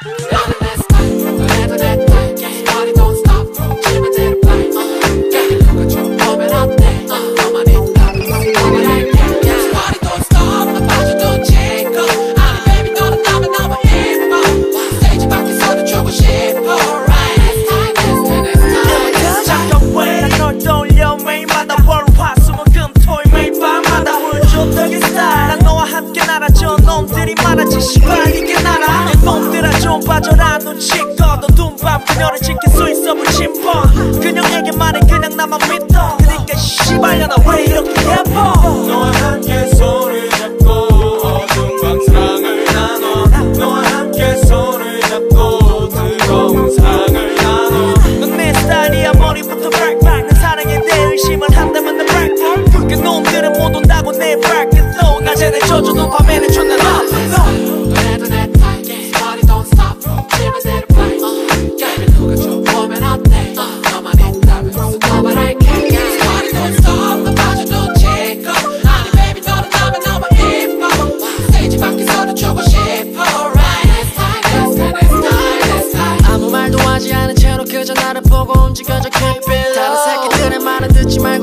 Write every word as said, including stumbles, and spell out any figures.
빠져라 눈치껏 어두운 밤 그녀를 지킬 수 있어 무침 번 그녀에게 말해 그냥 나만 믿어 그니까 씨발야 나 왜 이렇게 예뻐 너와 함께 손을 잡고 어두운 밤 사랑을 나눠 너와 함께 손을 잡고 뜨거운 사랑을 나눠 넌 내 스타일이야 머리부터 백백 내 사랑에 대해 의심을 한다면 난 백백 그 놈들은 못 온다고 내 브레이크도 낮에는 져줘도 밤에는 존나 love 아무 말도 하지 않은 채로 그저 나를 보고 움직여줘 keep it up 다른 새끼들의 말은 듣지 말고